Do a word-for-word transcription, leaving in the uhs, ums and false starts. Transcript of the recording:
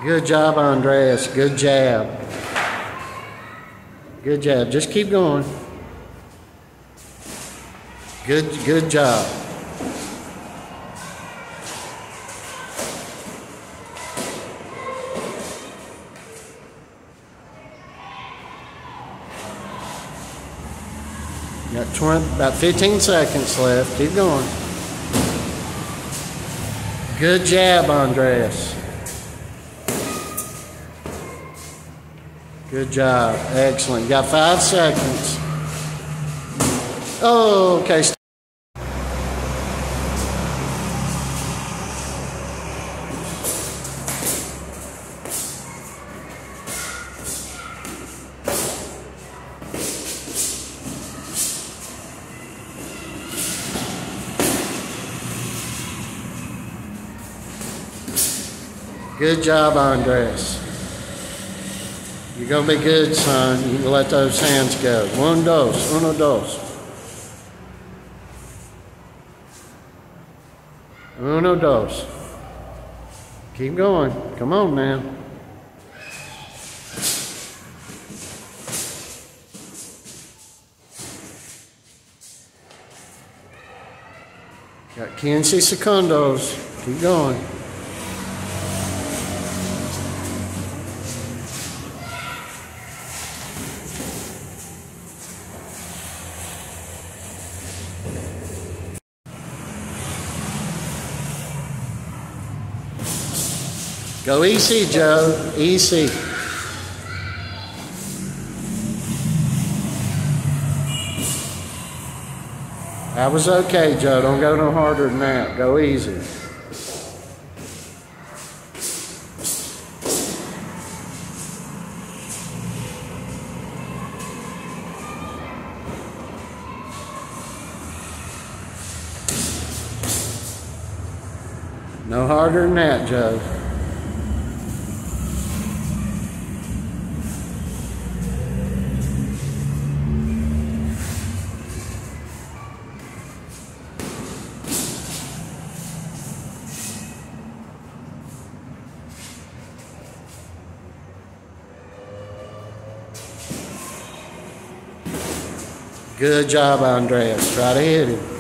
Good job, Andreas. Good jab. Good jab. Just keep going. Good, good job. Got twenty, about fifteen seconds left. Keep going. Good jab, Andreas. Good job. Excellent. You got five seconds. Oh, okay. Good job, Andres. You're going to be good, son. You can let those hands go. One dos, uno dos. Uno dos. Keep going. Come on now. Got quince segundos. Keep going. Go easy, Joe. Easy. That was okay, Joe. Don't go no harder than that. Go easy. No harder than that, Joe. Good job, Andreas. Try to hit him.